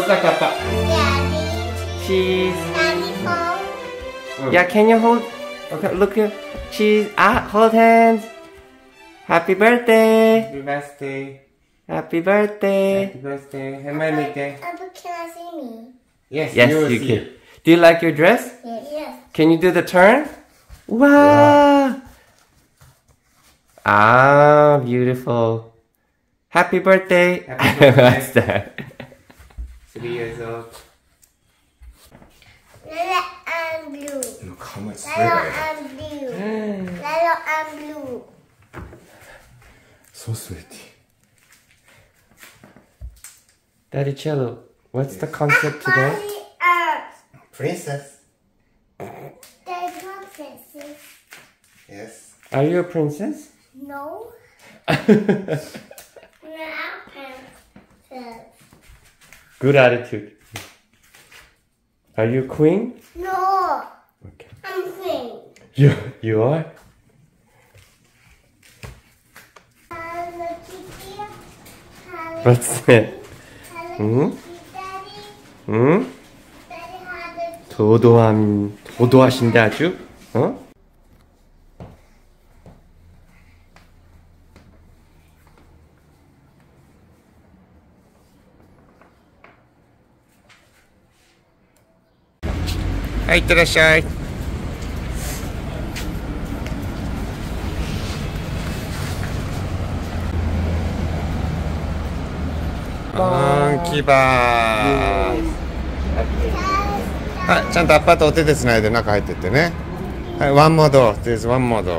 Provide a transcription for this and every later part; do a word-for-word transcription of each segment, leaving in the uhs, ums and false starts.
look like Papa. Daddy. Cheese. Daddy phone. Mm. Yeah, can you hold? Okay, look at cheese. Ah, hold hands. Happy birthday. Happy birthday. Happy birthday. Happy birthday. Happy birthday. Papa, can I see me? Yes, yes, you, you can. It. Do you like your dress? Yes. Yes. Can you do the turn? Wow. wow. Ah, beautiful. Happy birthday. Happy birthday. What's that? Three years old. Yellow and blue. Look how much Yellow and blue. Yellow and blue. So sweaty. Daddy Cello, what's the concept today? Princess. There's no princess. Yes. Are you a princess? No. No princess. Good attitude. Are you a queen? No. Okay. I'm queen. You, you are? Hello Kitty. Hello What's that? Hello 응? Daddy. 응? Daddy Hello 도도함, 도도하신데 아주? 어? 아, 이따라샤이. 몽키바. はい、ちゃんとアッパーとお手でつないで中入ってってね。はい、ワンモード。There's one more.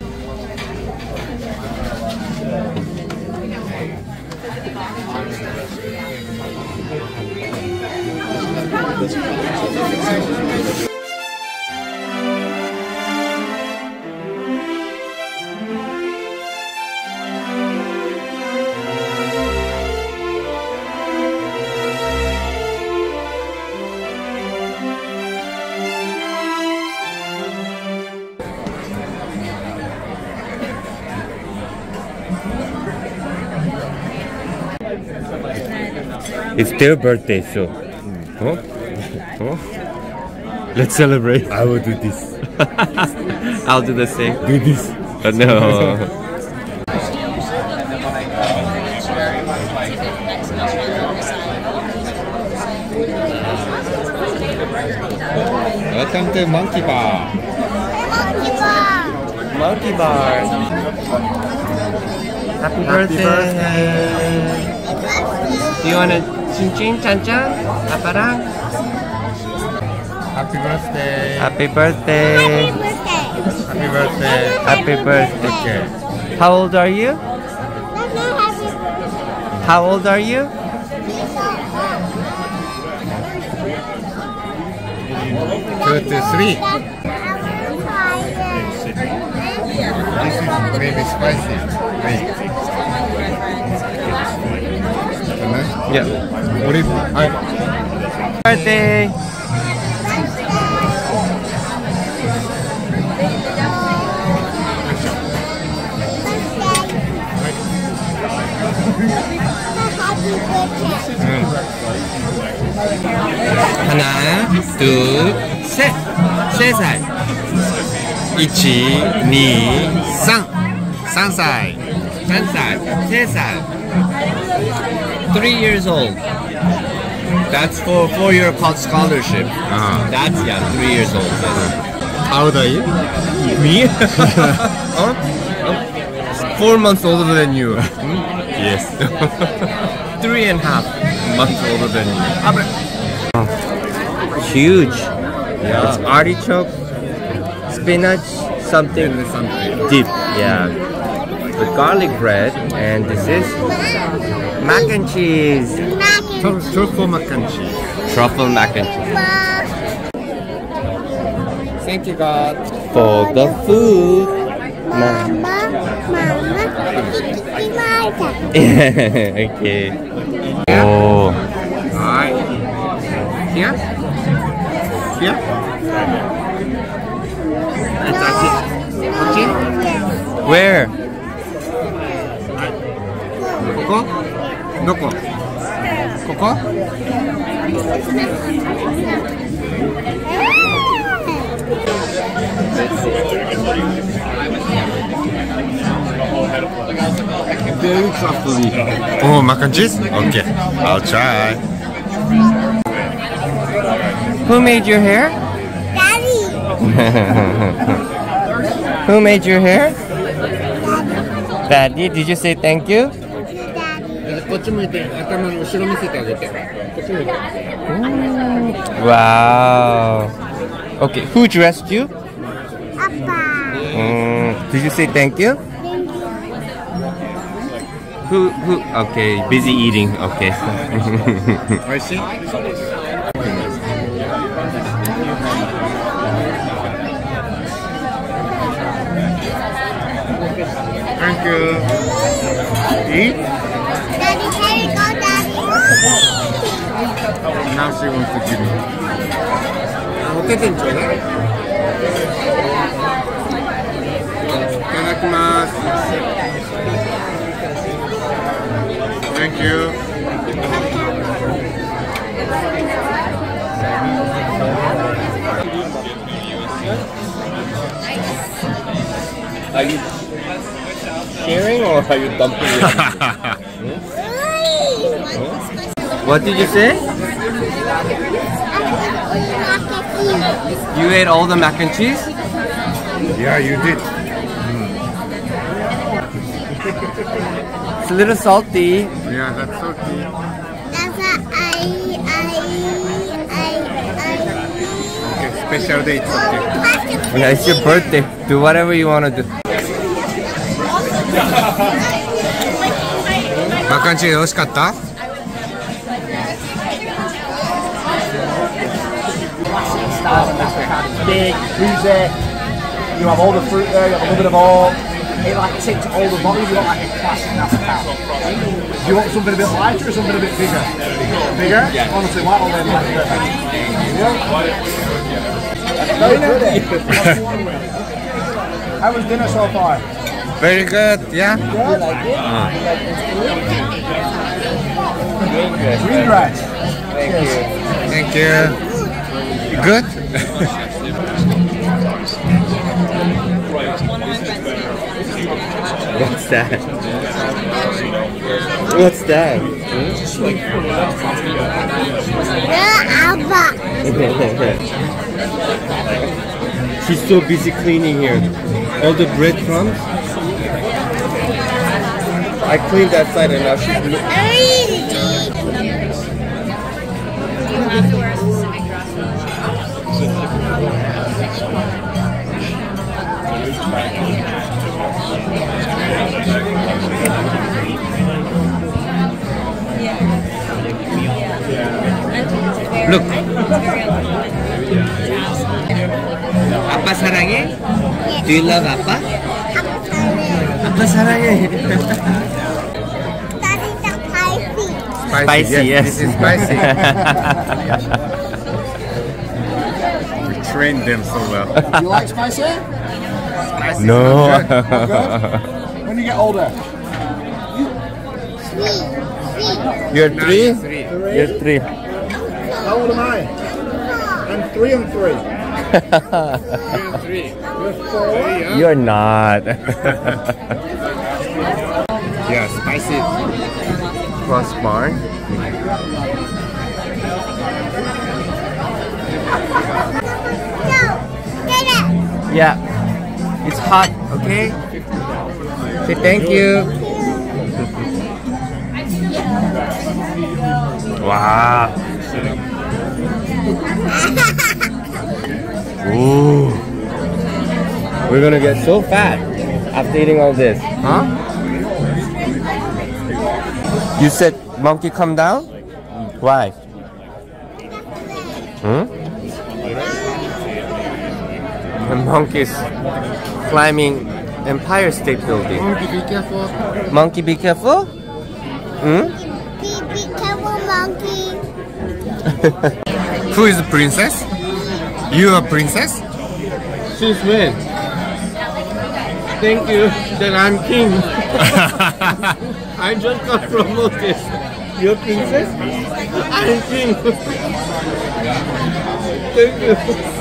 It's their birthday, so. Huh? Huh? Let's celebrate. I will do this. I'll do the same. Do this. Uh, no. Welcome to Monkey Bar. Monkey bar. Monkey bar. Happy birthday. birthday. Do you want a chin 짠짠? 아빠랑? Happy birthday. Happy birthday. Happy birthday. Happy birthday. Happy birthday. Okay. How old are you? Let me happy birthday. How old are you? Two to three. This is maybe spicy. Wait. Can I? Yeah. Olive. Hi. Birthday. 하나, 둘, 셋. 세 살. 이치, 니, 쌍. 쌍 살. 한 살. 세 살. Three years old. That's for four-year college scholarship. Uh-huh. That's, yeah, three years old. How old are you? Me? huh? Huh? Four months older than you. Yes. Three and a half months older than you. Huge. Yeah. It's artichoke, spinach, something, something deep. Yeah. With garlic bread, and this is mac and cheese. Truffle mac and cheese. Truffle mac and cheese. Thank you, God. For the food. Mama, Mama, Kitty Martha. Okay. Oh. Alright. Here? Here? Where? ここ？どこ？ ここ Very truffly. Oh, mac and cheese? Okay, I'll try. Who made your hair? Daddy. Who made your hair? Daddy, did you say thank you? Daddy. こっち向いて、頭の後ろ見せてあげて。こっち向いて。 Wow. Okay, who dressed you? Appa. Mm, did you say thank you? Thank you. Who, who? Okay, busy eating. Okay. おいしい Thank you. Eat? Daddy, here you go, Daddy. Now she wants to give me. お手手にちょうだい。いただきます。Thank you. Are you sharing or are you dumping it? What did you say? You ate all the mac and cheese? Yeah, you did. It's a little salty. Yeah, that's okay. That's a I, I, I, Okay, special day, it's okay. I. Yeah, it's your birthday. Do whatever you want to do. マカンチー美味しかった Big, who's there? You have all the fruit there, you have a little bit of all. It like ticks all the boxes, you got like a classic Napa cow. Do you want something a bit lighter or something a bit bigger? Bigger? Yeah. Honestly, white all them like perfect. Yeah. Very good. How was dinner so far? Very good, yeah? You like it? Green grass. Thank you. Thank you. Good? What's that? What's that? Appa. She's so busy cleaning here. All the breadcrumbs. I cleaned that side and now she's lo- Look. 아빠 사랑해? Do you love 아빠? 아빠 사랑해. Daddy, the spicy. Spicy, yes. This is spicy. We trained them so well. You like spicy? Spicy. No. When you get older? Sweet, sweet. You're three? Three. You're three. How old am I? I'm three and three. Three. You're four. Very young. You're not. Yeah, spicy. Crossbar. No, get it. Yeah. It's hot, okay? Say thank you. Wow. Ooh. We're gonna get so fat after eating all this. Huh? You said monkey come down? Why? Hmm? The monkeys climbing Empire State Building. Monkey, be careful. Monkey, be careful. Hmm? Be, be careful, monkey. Who is the princess? You a princess? She's win. Thank you that I'm king. I just got promoted. You're princess? I'm king. Thank you.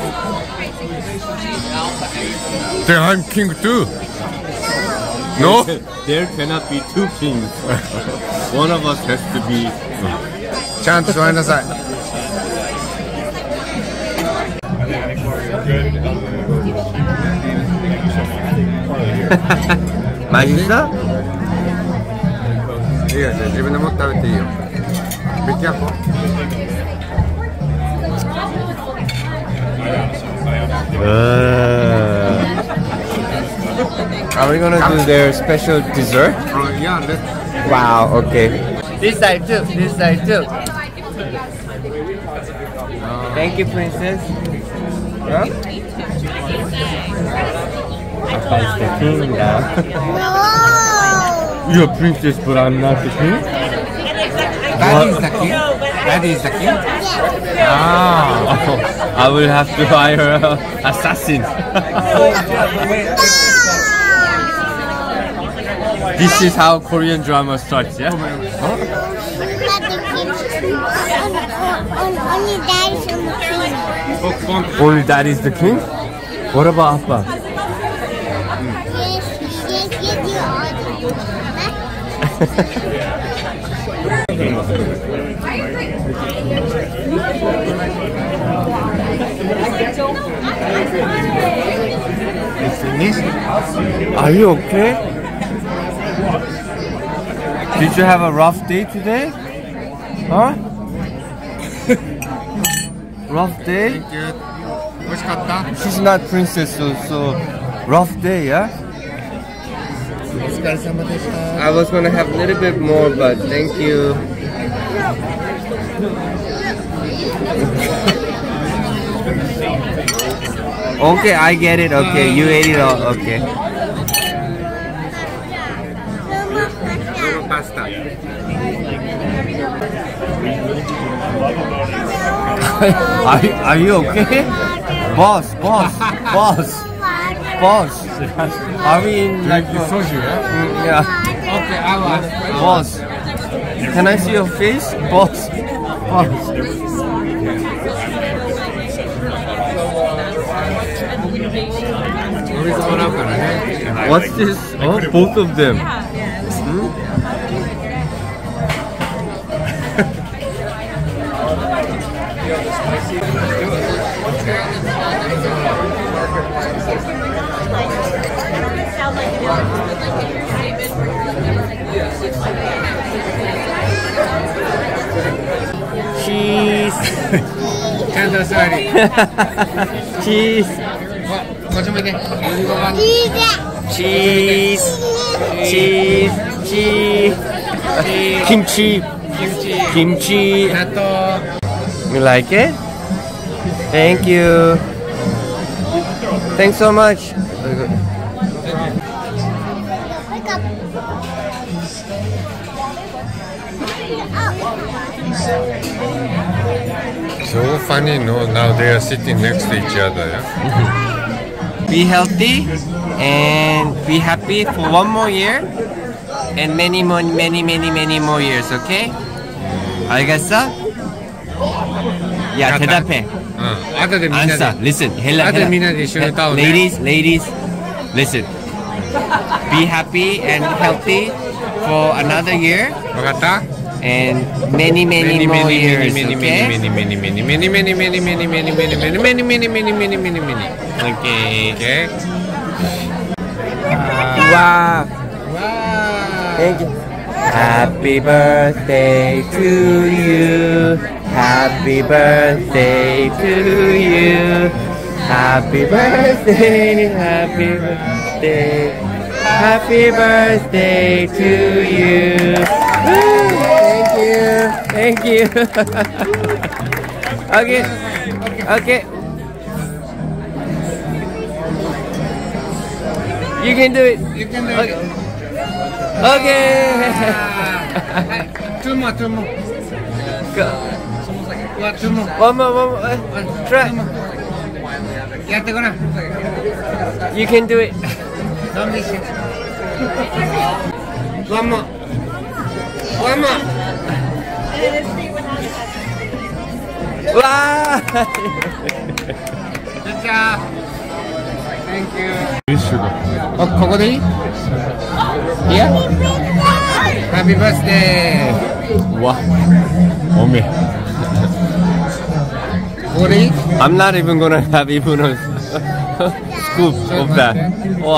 Then I'm king too. No? There cannot be two kings. One of us has to be. ちゃんと座りなさい。 맛있어? いいよ、じゃあ自分でもって食べていいよ。Be careful. Uh, are we gonna do their special dessert? Oh, yeah, let's... Wow, okay. This side too, this side too. Thank you, princess. Huh? Papa is the king now. No. You're a princess, but I'm not the king? Daddy is the king? Daddy is the king? Ah, I will have to hire an assassin. This is how Korean drama starts, yeah? Only daddy's on the king. Only dad is the king? What about Appa? Yes, yes, yes, you are the Are you okay? Did you have a rough day today? Huh? Rough day? Thank you. 美味しかった？ She's not princess, so, so rough day, yeah? お疲れ様でした。 I was gonna have a little bit more, but thank you. Okay, I get it. Okay, you ate it all. Okay. Pasta. are, are you okay? Boss, boss, boss, boss. Are we in like a, Soju, yeah? Mm, yeah. Okay, I was. Boss, can I see your face? Boss, boss. What's this? Oh, both of them. Hmm? Cheese. ちゃんと座り。 Cheese. こっち向いて。 Cheese. Cheese. Cheese. Kimchi. Kimchi. 納豆。 You like it? Thank you. Thanks so much. So funny, no? Now they are sitting next to each other, yeah? Be healthy and be happy for one more year and many more, many, many, many more years. Okay? 알겠어? 야, 대답해. 응. 아들들 민나들. Answer. Listen. 헬라, 아들 헬라. 민나들 이슈를 따오네. Ladies, ladies, listen. Be happy and healthy for another year 먹었다? and many, many, more years. many, Okay? many, many, many, many, many, many, many, many, many, many, many, many, many, many, many, many. Okay. Okay? Wow. Wow. Thank you. Happy birthday to you. Happy birthday to you. Happy birthday, happy birthday. Happy birthday to you. Woo, thank you. Thank you. Okay. Okay. You can do it. You can do Okay. it. Okay. Two more, two more. Go. What, two more? One more, one more. Uh, try. やってごらん。 You can do it. Don't be shy. One more. One more. 와! Good job. Thank you. 어, 거거 돼? Here? Happy birthday. 와. 어메. 거리? I'm not even gonna have even a scoop of that. 와.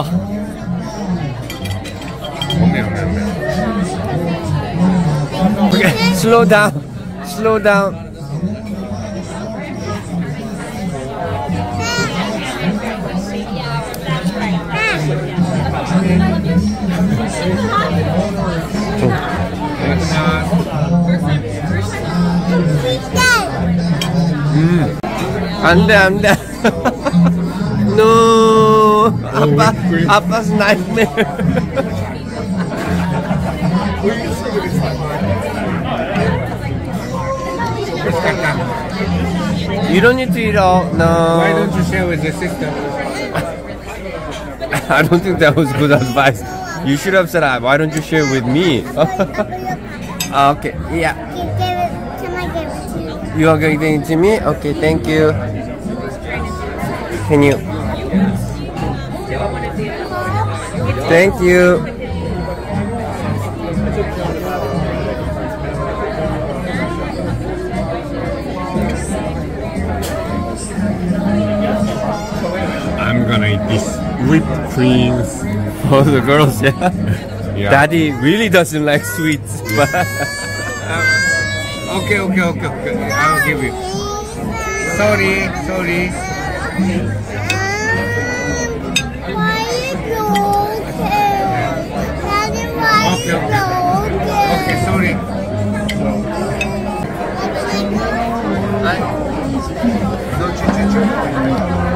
어메, 어메, 어메. Okay, slow down. Slow down. 음. 안 돼, 안 돼. No. 아빠, 아빠's nightmare. You don't need to eat all. No. Why don't you share with your sister? I don't think that was good advice. You should have said, "Ah, why don't you share with me?" Okay, yeah. Give it, can I give it to you? You are giving it to me? Okay, thank you. Can you? Thank you. I'm gonna eat this whipped creams. For the girls, yeah. Yeah. Daddy really doesn't like sweets, but Okay, okay, okay, okay. I'll give you. Sorry, sorry. Why you broken? Daddy, why Okay, you okay. broken? Okay, sorry. No, choo, choo, choo.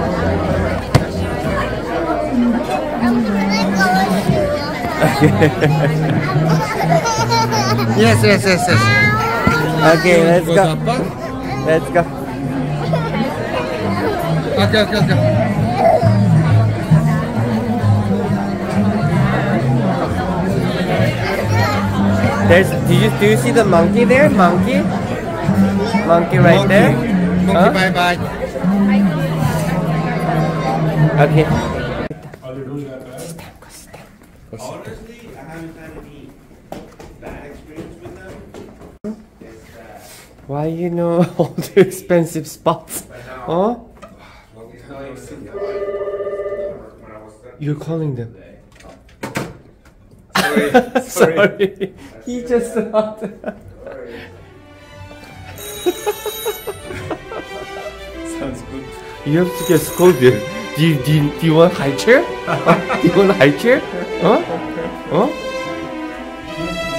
Yes, yes, yes, yes. okay, let's go. Let's go. Okay, okay, okay. There's. Do you do you see the monkey there? Monkey. Monkey right Monkey. there. Monkey, Huh? bye bye. Okay. Honestly, I haven't had any bad experience with them. It's that Why you know all the expensive spots? Huh? You're calling them. Sorry. Sorry. He just thought. Sounds good. You have to get scolded. Do you, do you, do you want high chair? Huh? Do you want high chair? Huh? Huh?